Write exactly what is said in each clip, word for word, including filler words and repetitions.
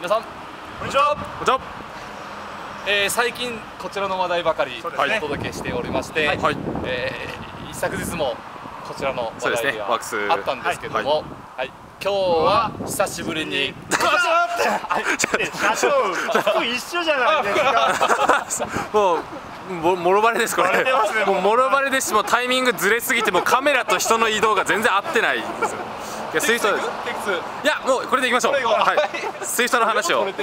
皆さんこんにちは。 こんにちは。 えー、最近こちらの話題ばかりおね届けしておりまして、 はい、 えー、一昨日もこちらの話題がワックスあったんですけども、はいはい、今日は久しぶりにちょっと待って、社長、服一緒じゃないですか。 もうももろバレですこれ。 バレてますね。 もうもろバレですし、もうタイミングずれすぎて、もうカメラと人の移動が全然合ってないんですよ。いや、スイフトです。いや、もうこれでいきましょう。はい。スイフトの話を。はい。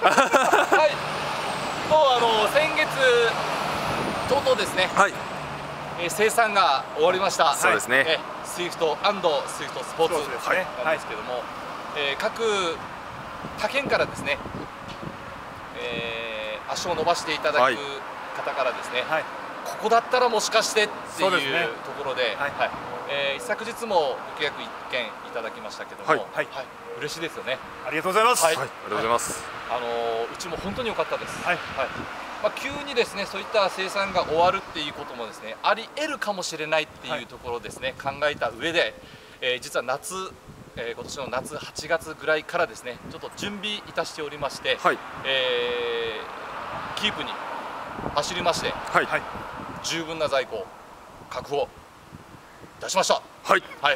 もうあの先月とうとうですね。はい。えー、生産が終わりました。 そうですね。 えー、スイフト&スイフトスポーツなんですけども、えー、各他県からですね、えー、足を伸ばしていただく方からですね、はい、ここだったらもしかしてっていうところで、はいはい、えー、一昨日もご契約いっけんいただきましたけども、はいはい、嬉しいですよね。 ありがとうございます。 はい、ありがとうございます。 あのー、うちも本当に良かったです。はい、はい。まあ、急にですね、そういった生産が終わるっていうこともですね、あり得るかもしれないっていうところですね、はい、考えた上で、えー、実は夏、えー、今年の夏はちがつぐらいからですね、ちょっと準備いたしておりまして、はい、えー、キープに走りまして、はい、十分な在庫確保いたしました。はい。はい。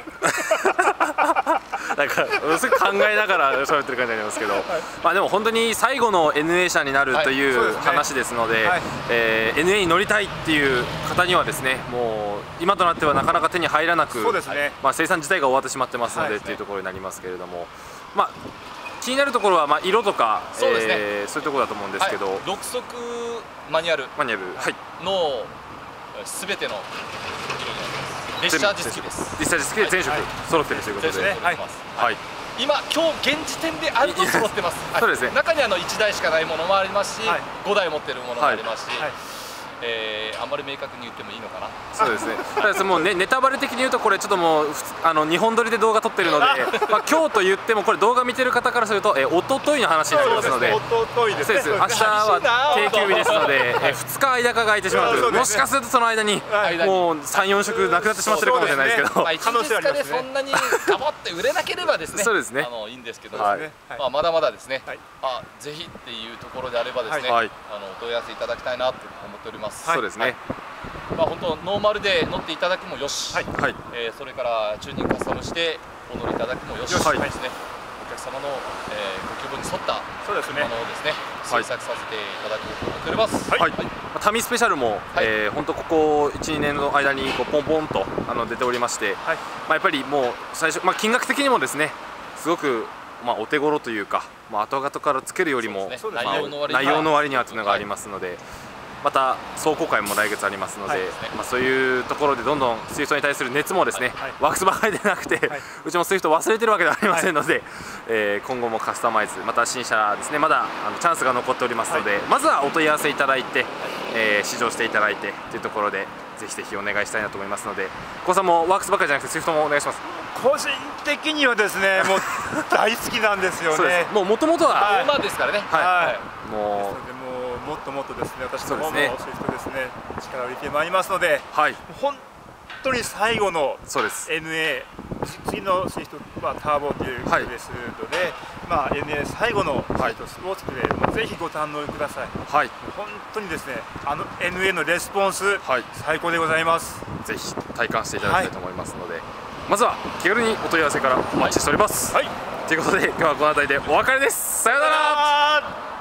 なんかすごい考えながら喋ってる感じになりますけど、はい、まあでも本当に最後の エヌエー 車になるという話ですので、えー、エヌエー に乗りたいっていう方にはですね、もう今となってはなかなか手に入らなく、そうですね、まあ生産自体が終わってしまってますのでっていうところになりますけれども、まあ気になるところはまあ色とかそうですね、えー、そういうところだと思うんですけど、はい、 ろく速マニュアルマニュアルのすべてのディスチャージ付きです。 ディスチャージ付きで全色揃っているということで、はい、 今今日現時点であると揃ってます。 そうですね。 中にあのいちだいしかないものもありますし、ごだい持ってるものもありますし、えー、あんまり明確に言ってもいいのかな。 そうですね。ただもうね、ネタバレ的に言うとこれちょっともうあのにほん撮りで動画撮ってるので、まあ今日と言ってもこれ動画見てる方からすると、えー、一昨日の話になりますので、 一昨日ですね。 明日は定休日ですので、えー、ふつか間が空いてしまう。もしかするとその間にもうさん、よん色なくなってしまってるかもしれないですけど、 いちにちふつかでそんなにガボって売れなければですね、そうですね。あのいいんですけど、まあまだまだですね。あ、ぜひっていうところであればですね、あのお問い合わせいただきたいなと思っております。 そうですね。 まあ本当ノーマルで乗っていただくもよし、はい、えー、それからチューニングカスタムしてお乗りいただくもよし、はい、ですね。お客様の、えー、ご希望に沿ったものをですね、制作させていただくと思っております。はい。 タミスペシャルも、はい、えー、本当ここいち、にねんの間にこうポンポンとあの出ておりまして、はい、まあやっぱりもう最初、まあ金額的にもですね、すごくまあお手頃というか、まあ後々からつけるよりも、ね、まあ、内容の割にはというのがありますので。はい、また壮行会も来月ありますので、はい、まあそういうところでどんどんスイフトに対する熱もですね、はい、ワックスばかりでなくて、はい、うちもスイフト忘れてるわけではありませんので、はい、えー、今後もカスタマイズ、また新車ですね、まだあのチャンスが残っておりますので、はい、まずはお問い合わせいただいて、えー、試乗していただいてというところでぜひぜひお願いしたいなと思いますので、コウさんもワックスばかりじゃなくてスイフトもお願いします。 個人的にはですね、もう大好きなんですよね。 もう元々は馬ですからね。 はい。もう。 もっともっとですね、私の方もスイフトですね、力を入れてまいりますので、はい、本当に最後の エヌエー、次のスイフトはターボということですので、はい、まあ エヌエー 最後のスイフトスポーツで、ぜひご堪能ください。はい、本当にですね、あの エヌエー のレスポンス、はい、最高でございます。 ぜひ体感していただきたいと思いますので、はい、まずは気軽にお問い合わせからお待ちしております。はい、ということで今日はこの辺りでお別れです。さようなら。